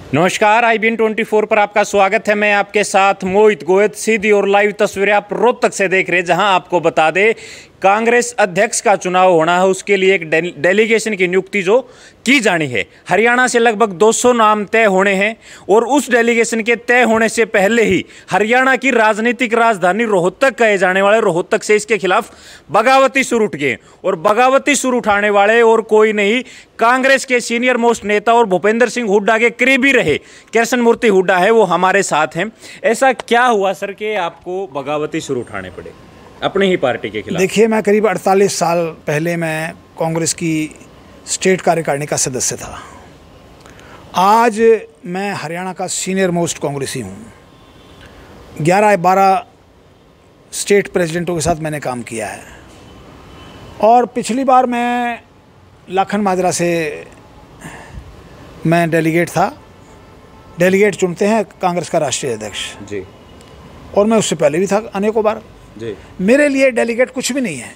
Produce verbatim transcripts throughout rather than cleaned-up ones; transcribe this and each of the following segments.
नमस्कार, I B N twenty four पर आपका स्वागत है। मैं आपके साथ मोहित गोयत। सीधी और लाइव तस्वीरें आप रोहतक से देख रहे हैं, जहां आपको बता दें कांग्रेस अध्यक्ष का चुनाव होना है, उसके लिए एक डेलीगेशन की नियुक्ति जो की जानी है। हरियाणा से लगभग दो सौ नाम तय होने हैं और उस डेलीगेशन के तय होने से पहले ही हरियाणा की राजनीतिक राजधानी रोहतक कहे जाने वाले रोहतक से इसके खिलाफ बगावती सुर उठ गए। और बगावती सुर उठाने वाले और कोई नहीं, कांग्रेस के सीनियर मोस्ट नेता और भूपेंद्र सिंह हुड्डा के करीबी रहे कृष्ण मूर्ति हुड्डा है, वो हमारे साथ हैं। ऐसा क्या हुआ सर कि आपको बगावती सुर उठाने पड़े अपनी ही पार्टी के खिलाफ? देखिए, मैं करीब अड़तालीस साल पहले मैं कांग्रेस की स्टेट कार्यकारिणी का सदस्य था। आज मैं हरियाणा का सीनियर मोस्ट कांग्रेसी हूँ। ग्यारह बारह स्टेट प्रेसिडेंटों के साथ मैंने काम किया है और पिछली बार मैं लाखन माजरा से मैं डेलीगेट था। डेलीगेट चुनते हैं कांग्रेस का राष्ट्रीय अध्यक्ष जी, और मैं उससे पहले भी था अनेकों बार जी। मेरे लिए डेलीगेट कुछ भी नहीं है,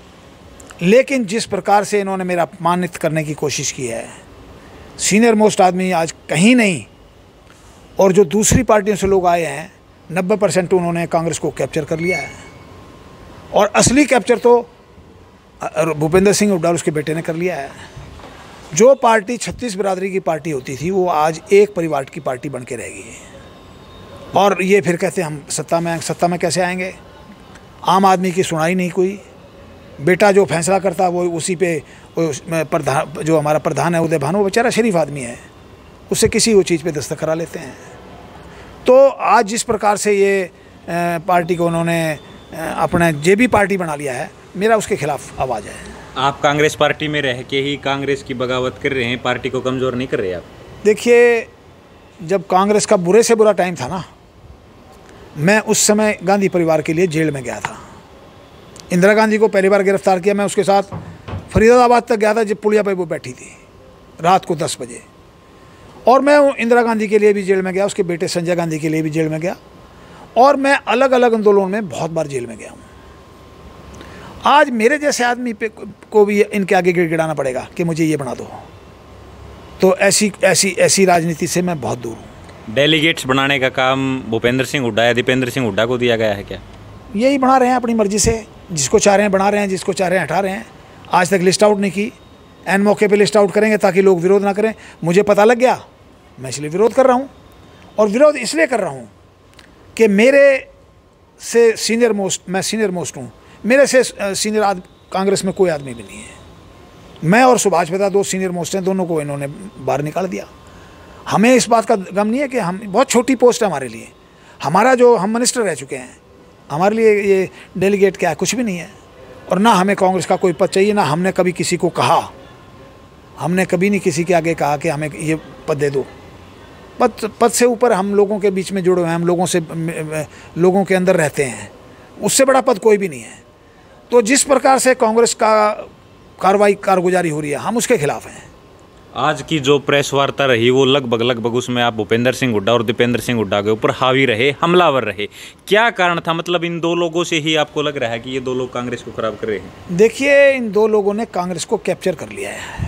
लेकिन जिस प्रकार से इन्होंने मेरा अपमानित करने की कोशिश की है, सीनियर मोस्ट आदमी आज कहीं नहीं, और जो दूसरी पार्टियों से लोग आए हैं नब्बे परसेंट उन्होंने कांग्रेस को कैप्चर कर लिया है। और असली कैप्चर तो भूपेंद्र सिंह हुड्डा उसके बेटे ने कर लिया है। जो पार्टी छत्तीस बिरादरी की पार्टी होती थी, वो आज एक परिवार की पार्टी बन के रह गई है। और ये फिर कहते हैं हम सत्ता में आएंगे। सत्ता में कैसे आएंगे? आम आदमी की सुनाई नहीं कोई। बेटा जो फैसला करता वो उसी पे प्रधान, जो हमारा प्रधान है उदय भानु, वो बेचारा शरीफ आदमी है, उससे किसी वो चीज़ पे दस्तखत करा लेते हैं। तो आज जिस प्रकार से ये पार्टी को उन्होंने अपना जेबी पार्टी बना लिया है, मेरा उसके खिलाफ आवाज़ है। आप कांग्रेस पार्टी में रह के ही कांग्रेस की बगावत कर रहे हैं, पार्टी को कमज़ोर नहीं कर रहे आप? देखिए, जब कांग्रेस का बुरे से बुरा टाइम था ना, मैं उस समय गांधी परिवार के लिए जेल में गया था। इंदिरा गांधी को पहली बार गिरफ्तार किया, मैं उसके साथ फरीदाबाद तक गया था जब पुलिया पे वो बैठी थी रात को दस बजे। और मैं इंदिरा गांधी के लिए भी जेल में गया, उसके बेटे संजय गांधी के लिए भी जेल में गया, और मैं अलग अलग आंदोलनों में बहुत बार जेल में गया हूँ। आज मेरे जैसे आदमी पे को भी इनके आगे गिड़गिड़ाना पड़ेगा कि मुझे ये बना दो, तो ऐसी ऐसी ऐसी राजनीति से मैं बहुत दूर हूँ। डेलीगेट्स बनाने का काम भूपेंद्र सिंह हुड्डा या दीपेंद्र सिंह हुड्डा को दिया गया है क्या? यही बना रहे हैं अपनी मर्जी से, जिसको चाह रहे हैं बना रहे हैं, जिसको चाह रहे हैं हटा रहे हैं। आज तक लिस्ट आउट नहीं की, एन मौके पे लिस्ट आउट करेंगे ताकि लोग विरोध ना करें। मुझे पता लग गया, मैं इसलिए विरोध कर रहा हूँ। और विरोध इसलिए कर रहा हूँ कि मेरे से सीनियर मोस्ट, मैं सीनियर मोस्ट हूँ, मेरे से सीनियर आद कांग्रेस में कोई आदमी भी नहीं है। मैं और सुभाष मेहता दो सीनियर मोस्ट हैं, दोनों को इन्होंने बाहर निकाल दिया। हमें इस बात का गम नहीं है कि हम, बहुत छोटी पोस्ट है हमारे लिए। हमारा जो, हम मिनिस्टर रह चुके हैं, हमारे लिए ये डेलीगेट क्या है? कुछ भी नहीं है। और ना हमें कांग्रेस का कोई पद चाहिए, ना हमने कभी किसी को कहा, हमने कभी नहीं किसी के आगे कहा कि हमें ये पद दे दो। पद पद से ऊपर हम लोगों के बीच में जुड़े हुए हैं, हम लोगों से, लोगों के अंदर रहते हैं, उससे बड़ा पद कोई भी नहीं है। तो जिस प्रकार से कांग्रेस का कार्रवाई कारगुजारी हो रही है, हम उसके खिलाफ हैं। आज की जो प्रेस वार्ता रही वो लगभग लगभग उसमें आप भूपेंद्र सिंह हुड्डा और दीपेंद्र सिंह हुड्डा के ऊपर हावी रहे, हमलावर रहे। क्या कारण था? मतलब इन दो लोगों से ही आपको लग रहा है कि ये दो लोग कांग्रेस को खराब कर रहे हैं? देखिए, इन दो लोगों ने कांग्रेस को कैप्चर कर लिया है,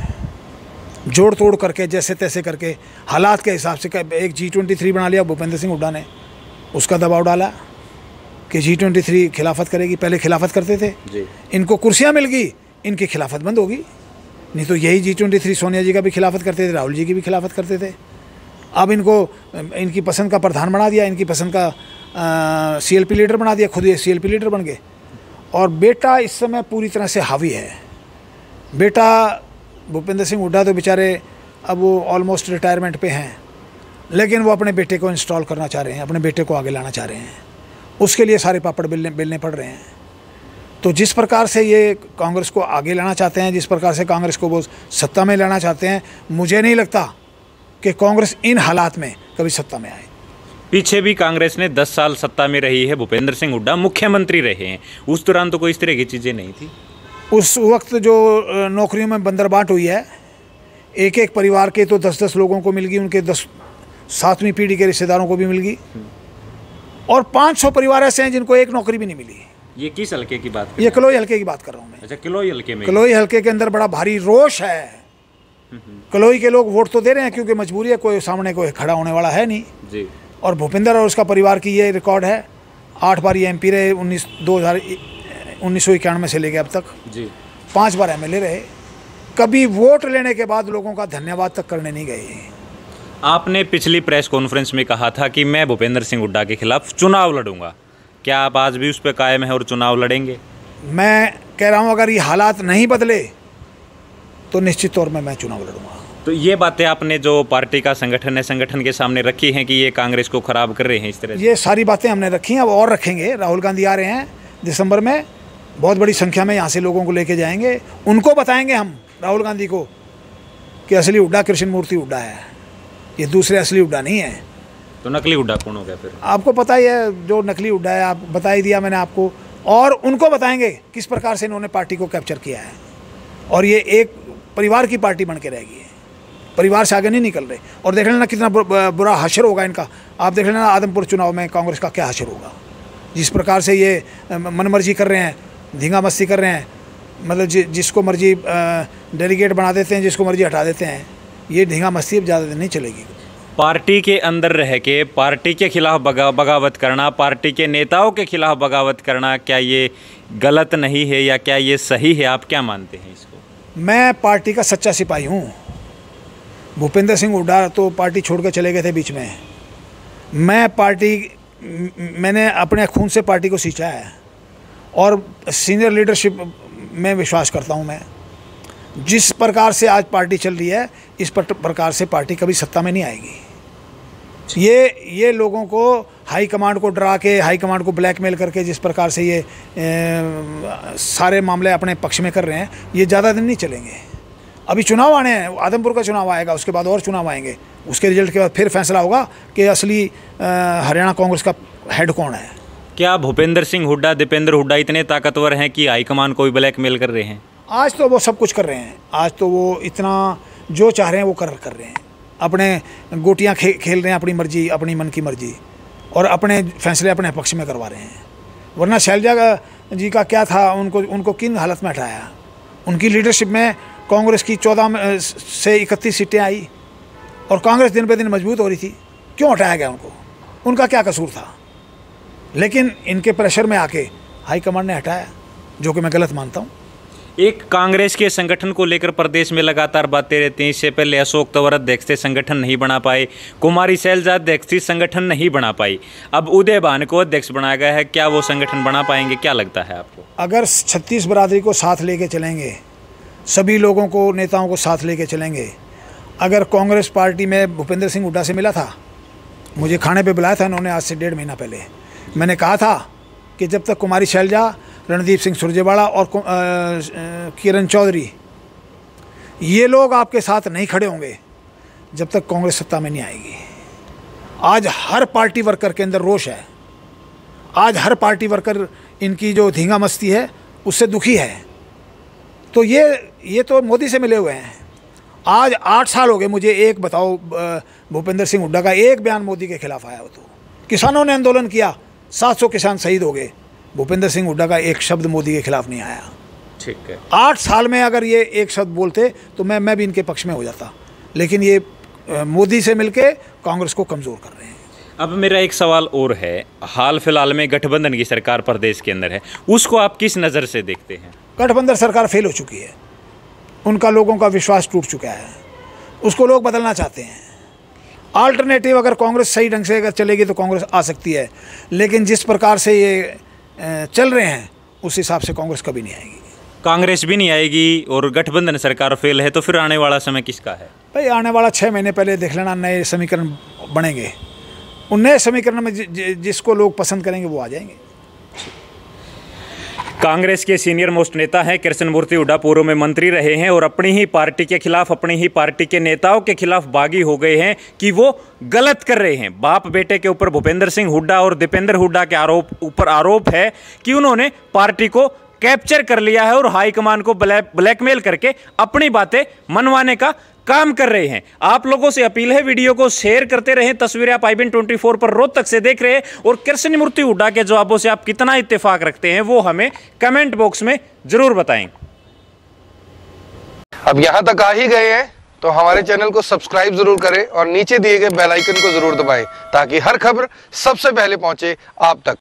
जोड़ तोड़ करके, जैसे तैसे करके, हालात के हिसाब से। एक जी ट्वेंटी थ्री बना लिया भूपेंद्र सिंह हुड्डा ने, उसका दबाव डाला कि जी ट्वेंटी थ्री खिलाफत करेगी। पहले खिलाफत करते थे जी। इनको कुर्सियाँ मिल गई, इनकी खिलाफत बंद होगी। नहीं तो यही G twenty three Sonia ji का भी खिलाफत करते थे, राहुल जी की भी खिलाफत करते थे। अब इनको इनकी पसंद का प्रधान बना दिया, इनकी पसंद का सी एल पी लीडर बना दिया, खुद ये सी एल पी लीडर बन गए। और बेटा इस समय पूरी तरह से हावी है। बेटा भूपेंद्र सिंह हुड्डा तो बेचारे अब वो ऑलमोस्ट रिटायरमेंट पे हैं, लेकिन वो अपने बेटे को इंस्टॉल करना चाह रहे हैं, अपने बेटे को आगे लाना चाह रहे हैं। उसके लिए सारे पापड़ बेलने बेलने पड़ रहे हैं। तो जिस प्रकार से ये कांग्रेस को आगे लाना चाहते हैं, जिस प्रकार से कांग्रेस को वो सत्ता में लाना चाहते हैं, मुझे नहीं लगता कि कांग्रेस इन हालात में कभी सत्ता में आए। पीछे भी कांग्रेस ने दस साल सत्ता में रही है, भूपेंद्र सिंह हुड्डा मुख्यमंत्री रहे हैं, उस दौरान तो कोई इस तरह की चीज़ें नहीं थी। उस वक्त जो नौकरियों में बंदरबाट हुई है, एक एक परिवार के तो दस दस लोगों को मिल गई, उनके दस सातवीं पीढ़ी के रिश्तेदारों को भी मिल गई, और पाँच सौ परिवार ऐसे हैं जिनको एक नौकरी भी नहीं मिली। ये किस हल्के की बात? ये कलोई हल्के की बात कर रहा हूँ मैं। अच्छा, कलोई हल्के में? कलोई हल्के के अंदर बड़ा भारी रोष है। कलोई के लोग वोट तो दे रहे हैं क्योंकि मजबूरी है, कोई सामने कोई खड़ा होने वाला है नहीं जी। और भूपेंद्र और उसका परिवार की ये रिकॉर्ड है, आठ बार ये एमपी रहे, उन्नीस दो हज़ार उन्नीस सौ इक्यानवे से लेके अब तक जी, पाँच बार एमएलए रहे, कभी वोट लेने के बाद लोगों का धन्यवाद तक करने नहीं गए। आपने पिछली प्रेस कॉन्फ्रेंस में कहा था कि मैं भूपेंद्र सिंह हुड्डा के खिलाफ चुनाव लड़ूंगा, क्या आप आज भी उस पर कायम है और चुनाव लड़ेंगे? मैं कह रहा हूँ अगर ये हालात नहीं बदले तो निश्चित तौर में मैं चुनाव लड़ूंगा। तो ये बातें आपने जो पार्टी का संगठन है, संगठन के सामने रखी हैं कि ये कांग्रेस को खराब कर रहे हैं इस तरह से? ये सारी बातें हमने रखी हैं, अब और रखेंगे। राहुल गांधी आ रहे हैं दिसंबर में, बहुत बड़ी संख्या में यहाँ से लोगों को लेके जाएंगे, उनको बताएंगे हम राहुल गांधी को कि असली हुड्डा कृष्ण मूर्ति हुड्डा है, ये दूसरे असली हुड्डा नहीं है। तो नकली हुड्डा कौन हो गया फिर? आपको पता ही है जो नकली हुड्डा है, आप बता ही दिया मैंने आपको, और उनको बताएंगे किस प्रकार से इन्होंने पार्टी को कैप्चर किया है और ये एक परिवार की पार्टी बन के रहेगी, परिवार से आगे नहीं निकल रहे। और देख लेना कितना बुरा हशर होगा इनका, आप देख लेना आदमपुर चुनाव में कांग्रेस का क्या हशर होगा, जिस प्रकार से ये मनमर्जी कर रहे हैं, धींगा मस्ती कर रहे हैं, मतलब जि, जिसको मर्जी डेलीगेट बना देते हैं, जिसको मर्जी हटा देते हैं, ये धींगा मस्ती अब ज़्यादा दिन नहीं चलेगी। पार्टी के अंदर रह के पार्टी के खिलाफ बगा, बगावत करना, पार्टी के नेताओं के खिलाफ बगावत करना, क्या ये गलत नहीं है या क्या ये सही है? आप क्या मानते हैं इसको? मैं पार्टी का सच्चा सिपाही हूँ। भूपेंद्र सिंह हुड्डा तो पार्टी छोड़ कर चले गए थे बीच में, मैं पार्टी मैंने अपने खून से पार्टी को सींचा है और सीनियर लीडरशिप में विश्वास करता हूँ मैं। जिस प्रकार से आज पार्टी चल रही है इस प्रकार से पार्टी कभी सत्ता में नहीं आएगी। ये ये लोगों को हाई कमांड को डरा के, हाई कमांड को ब्लैकमेल करके जिस प्रकार से ये ए, सारे मामले अपने पक्ष में कर रहे हैं, ये ज़्यादा दिन नहीं चलेंगे। अभी चुनाव आने हैं, आदमपुर का चुनाव आएगा, उसके बाद और चुनाव आएंगे, उसके रिजल्ट के बाद फिर फैसला होगा कि असली हरियाणा कांग्रेस का हेड कौन है। क्या भूपेंद्र सिंह हुड्डा, दीपेंद्र हुड्डा इतने ताकतवर हैं कि हाईकमान को भी ब्लैकमेल कर रहे हैं? आज तो वो सब कुछ कर रहे हैं, आज तो वो इतना जो चाह रहे हैं वो कर कर रहे हैं, अपने गोटियां खे, खेल रहे हैं अपनी मर्जी, अपनी मन की मर्जी, और अपने फैसले अपने पक्ष में करवा रहे हैं। वरना शैलजा जी का क्या था, उनको उनको किन हालत में हटाया? उनकी लीडरशिप में कांग्रेस की चौदह से इकतीस सीटें आई और कांग्रेस दिन पे दिन मजबूत हो रही थी, क्यों हटाया गया उनको? उनका क्या कसूर था? लेकिन इनके प्रेशर में आके हाईकमांड ने हटाया, जो कि मैं गलत मानता हूँ। एक कांग्रेस के संगठन को लेकर प्रदेश में लगातार बातें रहती हैं। इससे पहले अशोक तंवर अध्यक्ष थे, संगठन नहीं बना पाए, कुमारी शैलजा अध्यक्ष थी, संगठन नहीं बना पाई, अब उदय भान को अध्यक्ष बनाया गया है, क्या वो संगठन बना पाएंगे? क्या लगता है आपको? अगर छत्तीस बरादरी को साथ लेके चलेंगे, सभी लोगों को, नेताओं को साथ लेके चलेंगे, अगर कांग्रेस पार्टी में भूपेंद्र सिंह हुड्डा से मिला था, मुझे खाने पे बुलाया था इन्होंने आज से डेढ़ महीना पहले, मैंने कहा था कि जब तक कुमारी शैलजा, रणदीप सिंह सुरजेवाला और किरण चौधरी ये लोग आपके साथ नहीं खड़े होंगे, जब तक कांग्रेस सत्ता में नहीं आएगी। आज हर पार्टी वर्कर के अंदर रोष है, आज हर पार्टी वर्कर इनकी जो धींगा मस्ती है उससे दुखी है। तो ये ये तो मोदी से मिले हुए हैं। आज आठ साल हो गए मुझे, एक बताओ भूपेंद्र सिंह हुड्डा का एक बयान मोदी के खिलाफ आया हो तो? किसानों ने आंदोलन किया, सात सौ किसान शहीद हो गए, भूपेंद्र सिंह हुड्डा का एक शब्द मोदी के खिलाफ नहीं आया। ठीक है, आठ साल में अगर ये एक शब्द बोलते तो मैं मैं भी इनके पक्ष में हो जाता, लेकिन ये मोदी से मिलके कांग्रेस को कमज़ोर कर रहे हैं। अब मेरा एक सवाल और है, हाल फिलहाल में गठबंधन की सरकार प्रदेश के अंदर है, उसको आप किस नज़र से देखते हैं? गठबंधन सरकार फेल हो चुकी है, उनका लोगों का विश्वास टूट चुका है, उसको लोग बदलना चाहते हैं। अल्टरनेटिव अगर कांग्रेस सही ढंग से अगर चलेगी तो कांग्रेस आ सकती है, लेकिन जिस प्रकार से ये चल रहे हैं उस हिसाब से कांग्रेस कभी नहीं आएगी। कांग्रेस भी नहीं आएगी और गठबंधन सरकार फेल है, तो फिर आने वाला समय किसका है? भाई आने वाला छः महीने पहले देख लेना, नए समीकरण बनेंगे, उन नए समीकरण में जि, जि, जिसको लोग पसंद करेंगे वो आ जाएंगे। कांग्रेस के सीनियर मोस्ट नेता हैं कृष्ण मूर्ति हुड्डा, पूर्व में मंत्री रहे हैं और अपनी ही पार्टी के खिलाफ, अपनी ही पार्टी के नेताओं के खिलाफ बागी हो गए हैं कि वो गलत कर रहे हैं। बाप बेटे के ऊपर भूपेंद्र सिंह हुड्डा और दीपेंद्र हुड्डा के आरोप ऊपर आरोप है कि उन्होंने पार्टी को कैप्चर कर लिया है और हाईकमान को ब्लैक ब्लैकमेल करके अपनी बातें मनवाने का काम कर रहे हैं। आप लोगों से अपील है, वीडियो को शेयर करते रहें। तस्वीरें आप आई बी एन चौबीस पर रोहतक से देख रहे हैं और कृष्ण मूर्ति हुड्डा के जवाबों से आप कितना इत्तेफाक रखते हैं वो हमें कमेंट बॉक्स में जरूर बताएं। अब यहां तक आ ही गए हैं तो हमारे चैनल को सब्सक्राइब जरूर करें और नीचे दिए गए बेल आइकन को जरूर दबाएं ताकि हर खबर सबसे पहले पहुंचे आप तक।